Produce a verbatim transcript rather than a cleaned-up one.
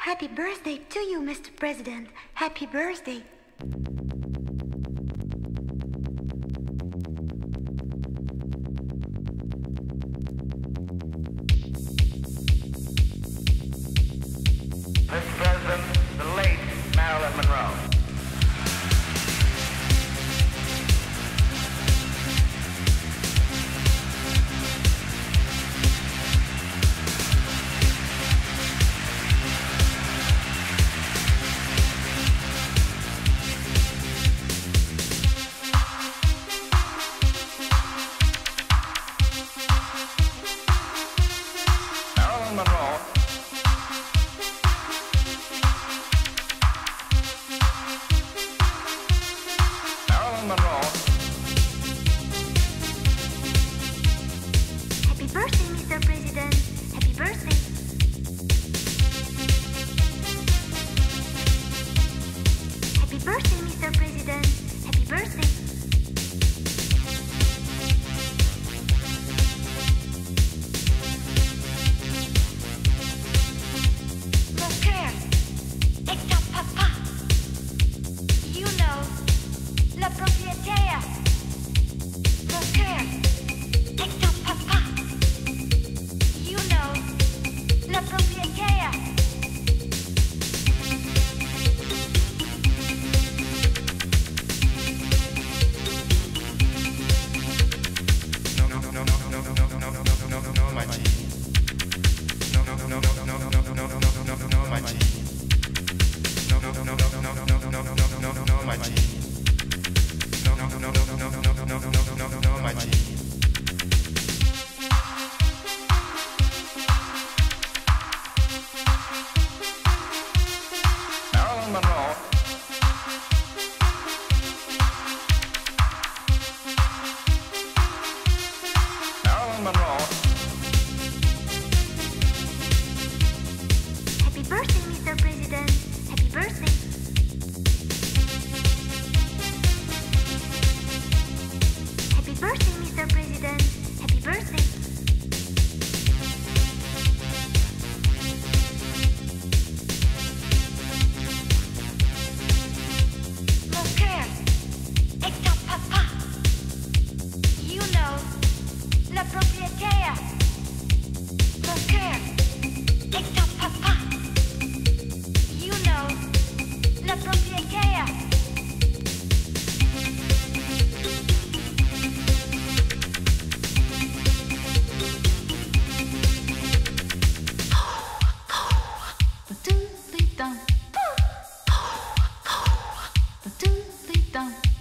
Happy birthday to you, Mister President. Happy birthday. Mister President, the late Marilyn Monroe. Marilyn Monroe. Marilyn Monroe. Happy birthday, Mister President. Happy birthday. Happy birthday, Mister President. Happy birthday. Mon cœur est ton papa. You know, le propriétaire. Mon cœur est ton papa. You know, le propriétaire. No, no, no, no, no, no, no, no, no, no, no, no, no, my G. No, no, no, no, no, no, no, no, no, no, no, no, no, no, my G. No, no, no, no, no, no, no, no, no, no, no, no, no, no, my G. No, no, no, no, no, no, no, no, no, no, no, no, no, no, my G. Marilyn Monroe. Marilyn Monroe. Happy birthday, Mister President. Happy birthday. Happy birthday, Mister President. Happy birthday. Mon cœur est ton papa. You know, le propriétaire. Mon cœur est ton papa. You know, le propriétaire. Ba-doodly-dum. Ba-doodly-dum.